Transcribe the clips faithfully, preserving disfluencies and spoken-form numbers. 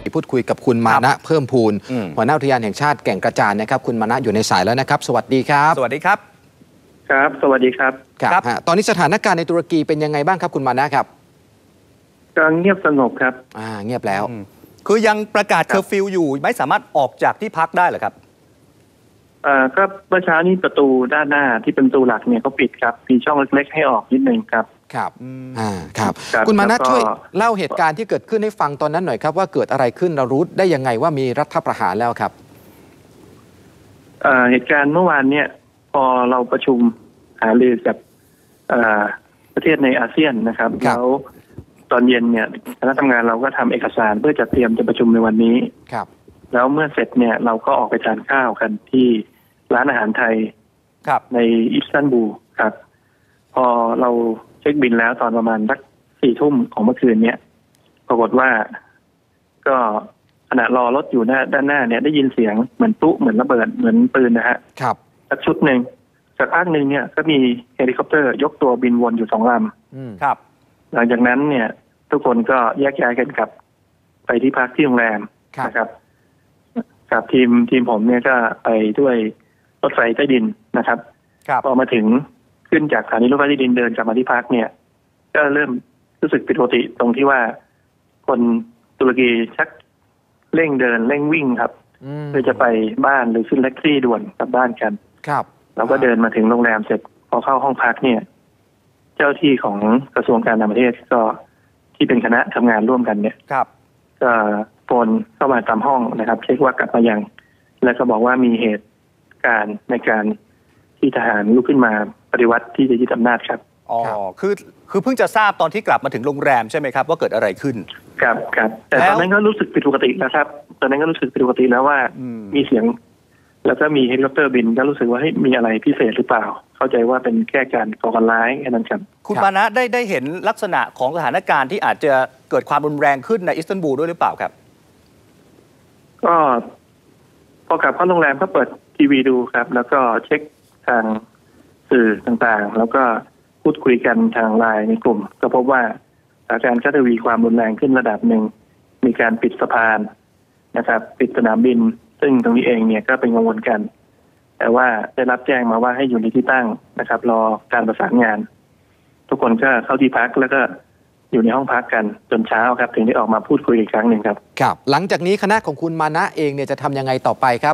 พูดคุยกับคุณมานะเพิ่มพูนหัวหน้าอุทยานแห่งชาติแก่งกระจานนะครับคุณมานะอยู่ในสายแล้วนะครับสวัสดีครับสวัสดีครับครับสวัสดีครับครับตอนนี้สถานการณ์ในตุรกีเป็นยังไงบ้างครับคุณมานะครับก็เงียบสงบครับอ่าเงียบแล้วคือยังประกาศเคอร์ฟิวอยู่ไม่สามารถออกจากที่พักได้เหรอครับอ่าก็เมื่อเช้านี้ประตูด้านหน้าที่เป็นประตูหลักเนี่ยเขาปิดครับมีช่องเล็กๆให้ออกนิดนึงครับครับอ่าครับคุณมานะช่วยเล่าเหตุการณ์ที่เกิดขึ้นให้ฟังตอนนั้นหน่อยครับว่าเกิดอะไรขึ้นเรารู้ได้ยังไงว่ามีรัฐประหารแล้วครับอ่าเหตุการณ์เมื่อวานเนี่ยพอเราประชุมหารือกับอ่าประเทศในอาเซียนนะครับแล้วตอนเย็นเนี่ยคณะทำงานเราก็ทำเอกสารเพื่อจะเตรียมจะประชุมในวันนี้ครับแล้วเมื่อเสร็จเนี่ยเราก็ออกไปทานข้าวกันที่ร้านอาหารไทยในอิสตันบูลครับพอเราเช็คบินแล้วตอนประมาณสักสี่ทุ่มของเมื่อคืนเนี่ยปรากฏว่าก็ขณะรอรถอยู่หน้าด้านหน้าเนี่ยได้ยินเสียงเหมือนตุ๊เหมือนระเบิดเหมือนปืนนะฮะครับสักชุดหนึ่งสักพักหนึ่งเนี่ยก็มีเฮลิคอปเตอร์ยกตัวบินวนอยู่สองลำครับหลังจากนั้นเนี่ยทุกคนก็แยกย้ายกันกลับไปที่พักที่โรงแรมนะครับกับทีมทีมผมเนี่ยก็ไปด้วยรถไฟใต้ดินนะครับพอมาถึงขึ้นจากสถานีรถไฟใต้ดินเดินกลับมาที่พักเนี่ยก็เริ่มรู้สึกผิดปกติตรงที่ว่าคนตุรกีชักเร่งเดินเร่งวิ่งครับเพื่อจะไปบ้านหรือขึ้นแท็กซี่ด่วนกลับบ้านกันครับเราก็เดินมาถึงโรงแรมเสร็จพอเข้าห้องพักเนี่ยเจ้าที่ของกระทรวงการต่างประเทศก็ที่เป็นคณะทำงานร่วมกันเนี่ยก็โฟนเข้ามาตามห้องนะครับเช็คว่ากลับมายังแล้วก็บอกว่ามีเหตุการณ์ในการที่ทหารลุกขึ้นมาปฏิวัติที่จะยึดอำนาจครับอ๋อคือคือเพิ่งจะทราบตอนที่กลับมาถึงโรงแรมใช่ไหมครับว่าเกิดอะไรขึ้นครับครับแต่ตอนนั้นก็รู้สึกผิดปกตินะครับตอนนั้นก็รู้สึกผิดปกติแล้วว่ามีเสียงแล้วก็มีเฮลิคอปเตอร์บินก็รู้สึกว่าให้มีอะไรพิเศษหรือเปล่าเข้าใจว่าเป็นแค่การก่อการร้ายแค่นั้นครับคุณมานะได้ได้เห็นลักษณะของสถานการณ์ที่อาจจะเกิดความรุนแรงขึ้นในอิสตันบูลด้วยหรือเปล่าครับก็พอกลับเข้าโรงแรมก็เปิดทีวีดูครับแล้วก็เช็คทางสื่อต่างๆแล้วก็พูดคุยกันทางไลน์ในกลุ่มก็พบว่าสถานการณ์ก็ทวีความรุนแรงขึ้นระดับหนึ่งมีการปิดสะพานนะครับปิดสนามบินซึ่งตรงนี้เองเนี่ยก็เป็นกังวลกันแต่ว่าได้รับแจ้งมาว่าให้อยู่ในที่ตั้งนะครับรอการประสานงานทุกคนก็เข้าที่พักแล้วก็อยู่ในห้องพักกันจนเช้าครับถึงได้ออกมาพูดคุยอีกครั้งหนึ่งครับครับหลังจากนี้คณะของคุณมานะเองเนี่ยจะทำยังไงต่อไปครับ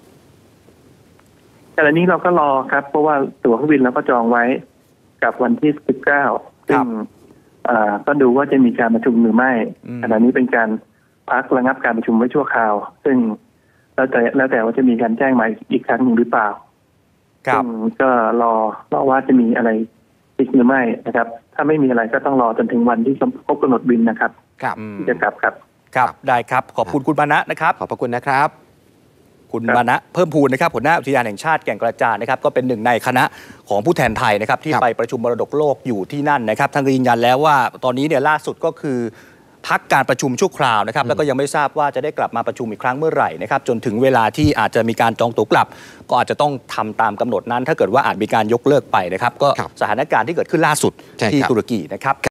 แต่ละนี้เราก็รอครับเพราะว่าตั๋วเครื่องบินเราก็จองไว้กับวันที่สิบเก้าซึ่งก็ดูว่าจะมีการประชุมหรือไม่ขณะนี้เป็นการพักระงับการประชุมไว้ชั่วคราวซึ่งแล้วแต่แล้วแต่ว่าจะมีการแจ้งมาอีกครั้งหนึ่งหรือเปล่าซึ่งก็รอรอว่าจะมีอะไรอีกหรือไม่นะครับถ้าไม่มีอะไรก็ต้องรอจนถึงวันที่ครบกำหนดบินนะครับครับที่จะกลับครับครับได้ครับขอบคุณคุณมานะนะครับขอบพระคุณนะครับคุณมานะเพิ่มพูนนะครับหัวหน้าอุทยานแห่งชาติแก่งกระจานนะครับก็เป็นหนึ่งในคณะของผู้แทนไทยนะครับที่ไปประชุมมรดกโลกอยู่ที่นั่นนะครับท่านยืนยันแล้วว่าตอนนี้เนี่ยล่าสุดก็คือพักการประชุมชั่วคราวนะครับแล้วก็ยังไม่ทราบว่าจะได้กลับมาประชุมอีกครั้งเมื่อไหร่นะครับจนถึงเวลาที่อาจจะมีการจองตั๋วกลับก็อาจจะต้องทำตามกำหนดนั้นถ้าเกิดว่าอาจมีการยกเลิกไปนะครับก็สถานการณ์ที่เกิดขึ้นล่าสุดที่ตุรกีนะครับ